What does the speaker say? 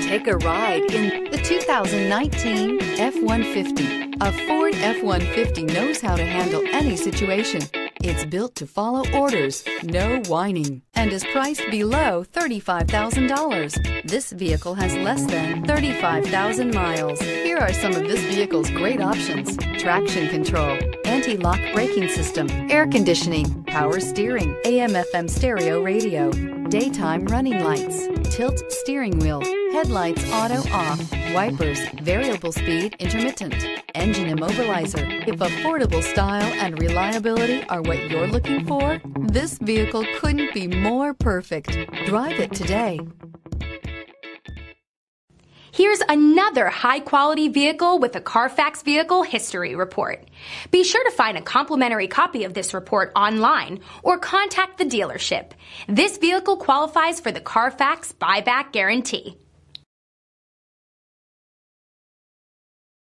Take a ride in the 2019 F-150. A Ford F-150 knows how to handle any situation. It's built to follow orders, no whining, and is priced below $35,000. This vehicle has less than 35,000 miles. Here are some of this vehicle's great options: traction control, anti-lock braking system, air conditioning, power steering, AM/FM stereo radio, daytime running lights, tilt steering wheel, headlights auto off, wipers, variable speed intermittent, engine immobilizer. If affordable style and reliability are what you're looking for, this vehicle couldn't be more perfect. Drive it today. Here's another high-quality vehicle with a Carfax Vehicle History Report. Be sure to find a complimentary copy of this report online or contact the dealership. This vehicle qualifies for the Carfax Buyback Guarantee.